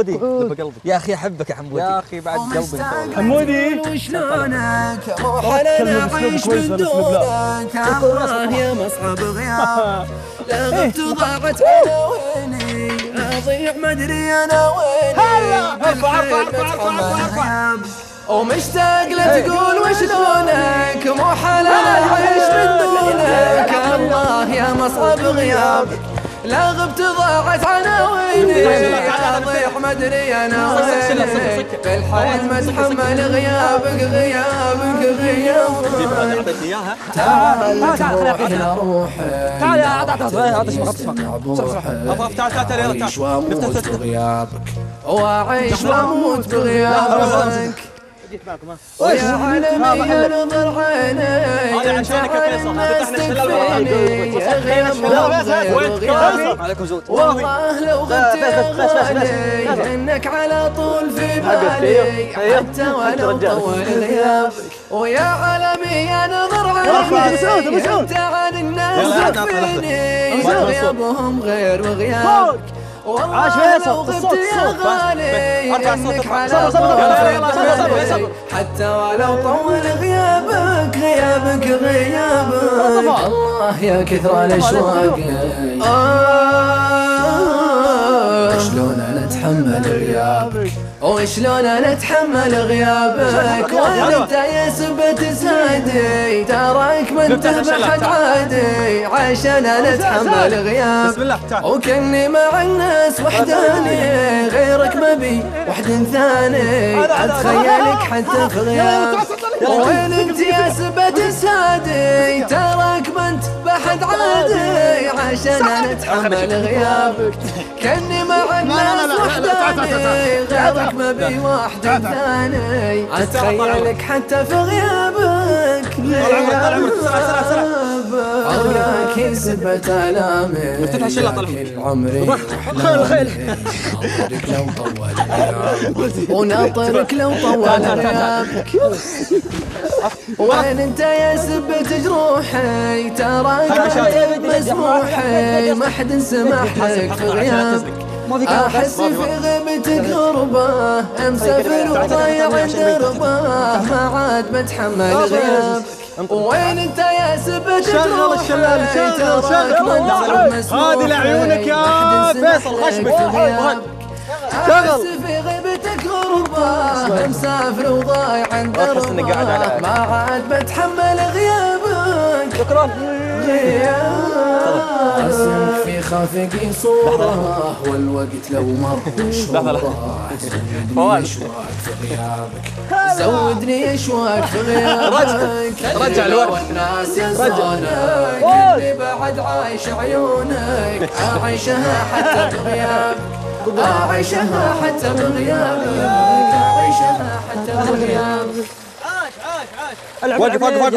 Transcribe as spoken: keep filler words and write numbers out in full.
حمودي لب قلبي يا اخي احبك يا حمودي. يا اخي بعد قلبي حمودي وشلونك مو حلا اعيش من دونك الله يا مصعب غياب لا غبت ضاعت عناويني اضيع ما ادري انا ويني بالحيل متحمل غياب ومشتاق لا تقول وشلونك مو حلا اعيش من دونك الله يا مصعب غيابك لا غبت ضاعت عناويني اضيع ما ادري انا ويني بالحيل متحمل غيابك غيابك غيابك تعال تروح لروحي تعال يا عاد عاد عاد اسمع اسمع تعال تعال تعال أعيش وأموت بغيابك وأعيش وأموت بغيابك ويا عالمي انظر عيني تكفيني يا غياب عليكم زود والله لو غبت يا غالي انك على طول في بالي حتى ولو طول غيابك ويا عالمي انظر عيني انت عن الناس تكفيني غيابهم غير وغيابك والله لو غبت يا غالي انك على طول حتى ولو طول غيابك غيابك غيابك الله يا كثر الاشواق شلون انا اتحمل غيابك وشلون انا اتحمل غيابك وانت يا سبة سادي تراك ما انت بحد عادي عشان انا اتحمل غيابك وكني مع الناس وحداني غيرك ما بي وحد ثاني اتخيلك حتى في غيابك وين انت يا سبة سادي تراك ما انت بحد عادي عشان انا اتحمل غيابك كني مع الناس وحداني غيرك ما بي واحد ثاني اتخيلك حتى في غيابك عرقك يسبة آلامي كل عمري ناطرك لو طول غيابك وناطرك لو طول غيابك وين انت يا سبة جروحي تراك مسموحي ما حد سمح لك في غيابك احس في غيبتك غربة مسافر وضايع دربه ما عاد بتحمل غيابك وين انت يا سبة جروحي تراك منظر مسموحي هذه لعيونك يا فيصل خشبك احس في غيبتك غربة مسافر وضايع دربه ما عاد بتحمل غيابك شكرا اسمك في خافقي صورة والوقت لو مر شوره زودني اشواق في غيابك زودني اشواق في غيابك رجع الوقت والناس ينسونك اللي بعد عايش عيونك اعيشها حتى بغيابك اعيشها حتى بغيابك اعيشها حتى بغيابك وقف وقف